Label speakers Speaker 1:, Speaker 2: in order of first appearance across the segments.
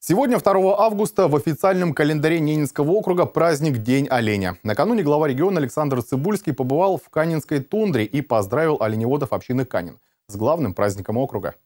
Speaker 1: Сегодня, 2 августа, в официальном календаре Ненецкого округа праздник День оленя. Накануне глава региона Александр Цыбульский побывал в Канинской тундре и поздравил оленеводов общины Канин с главным праздником округа.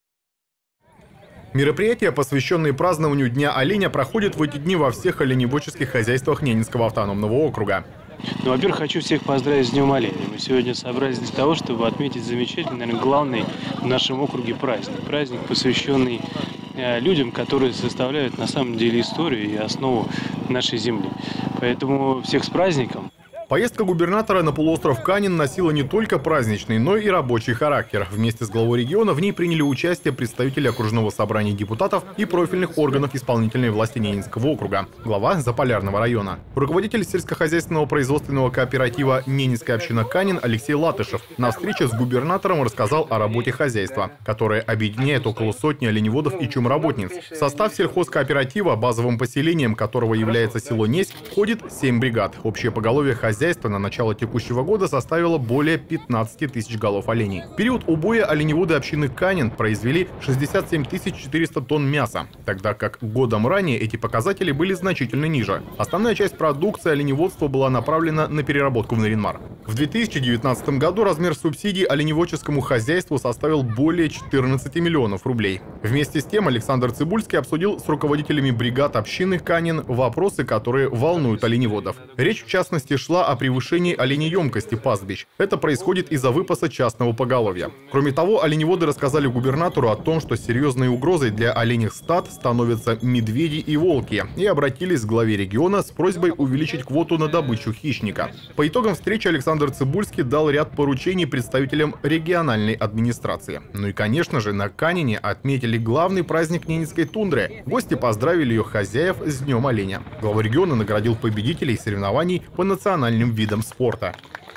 Speaker 1: Мероприятия, посвященные празднованию Дня оленя, проходят в эти дни во всех оленеводческих хозяйствах Ненецкого автономного округа.
Speaker 2: Во-первых, хочу всех поздравить с Днем оленя. Мы сегодня собрались для того, чтобы отметить замечательный, наверное, главный в нашем округе праздник. Праздник, посвященный людям, которые составляют на самом деле историю и основу нашей земли. Поэтому всех с праздником.
Speaker 1: Поездка губернатора на полуостров Канин носила не только праздничный, но и рабочий характер. Вместе с главой региона в ней приняли участие представители окружного собрания депутатов и профильных органов исполнительной власти Ненецкого округа, глава Заполярного района. Руководитель сельскохозяйственного производственного кооператива «Ненецкая община Канин» Алексей Латышев на встрече с губернатором рассказал о работе хозяйства, которое объединяет около сотни оленеводов и чумработниц. В состав сельхозкооператива, базовым поселением которого является село Неськ, входит 7 бригад. Общее поголовье хозяйства на начало текущего года составило более 15 тысяч голов оленей. В период убоя оленеводы общины Канин произвели 67 400 тонн мяса, тогда как годом ранее эти показатели были значительно ниже. Основная часть продукции оленеводства была направлена на переработку в Нарьян-Мар. В 2019 году размер субсидий оленеводческому хозяйству составил более 14 миллионов рублей. Вместе с тем Александр Цыбульский обсудил с руководителями бригад общины Канин вопросы, которые волнуют оленеводов. Речь, в частности, шла о превышении оленеемкости пастбищ. Это происходит из-за выпаса частного поголовья. Кроме того, оленеводы рассказали губернатору о том, что серьезной угрозой для оленьих стад становятся медведи и волки, и обратились к главе региона с просьбой увеличить квоту на добычу хищника. По итогам встречи Александр Цыбульский дал ряд поручений представителям региональной администрации. Ну и, конечно же, на Канине отметили главный праздник Ненецкой тундры. Гости поздравили ее хозяев с Днем оленя. Глава региона наградил победителей соревнований по национальным видам спорта.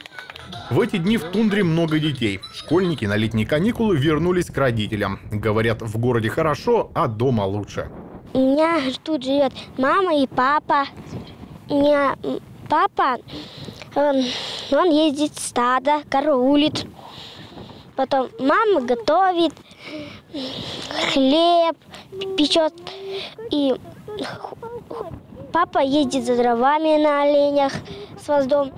Speaker 1: В эти дни в тундре много детей. Школьники на летние каникулы вернулись к родителям. Говорят, в городе хорошо, а дома лучше.
Speaker 3: У меня тут живет мама и папа. У меня папа, он ездит в стадо, караулит. Потом мама готовит, хлеб печет. И папа ездит за дровами на оленях с воздом.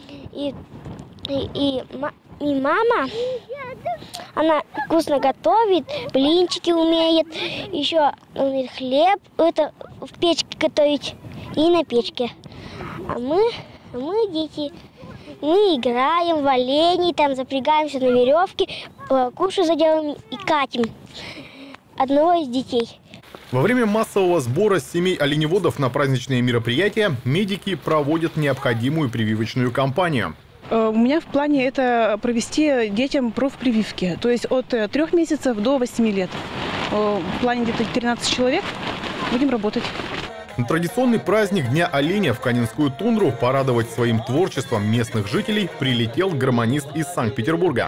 Speaker 3: И мама, она вкусно готовит, блинчики умеет, еще умеет хлеб это в печке готовить и на печке. А мы дети, мы играем в оленей, там запрягаемся на веревке, кушаю заделаем и катим одного из детей.
Speaker 1: Во время массового сбора семей оленеводов на праздничные мероприятия медики проводят необходимую прививочную кампанию.
Speaker 4: У меня в плане это провести детям профпрививки, то есть от 3 месяцев до 8 лет. В плане где-то 13 человек будем работать.
Speaker 1: На традиционный праздник Дня оленя в Канинскую тундру порадовать своим творчеством местных жителей прилетел гармонист из Санкт-Петербурга.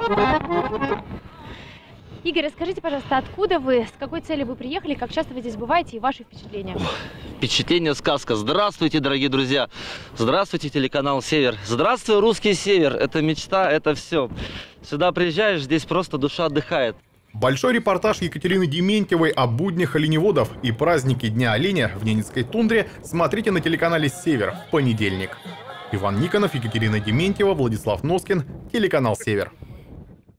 Speaker 5: Игорь, расскажите, пожалуйста, откуда вы, с какой целью вы приехали, как часто вы здесь бываете и ваши впечатления?
Speaker 6: Впечатление сказка. Здравствуйте, дорогие друзья. Здравствуйте, телеканал «Север». Здравствуй, русский север. Это мечта, это все. Сюда приезжаешь, здесь просто душа отдыхает.
Speaker 1: Большой репортаж Екатерины Дементьевой о буднях оленеводов и празднике Дня оленя в Ненецкой тундре смотрите на телеканале «Север» в понедельник. Иван Никонов, Екатерина Дементьева, Владислав Носкин, телеканал «Север».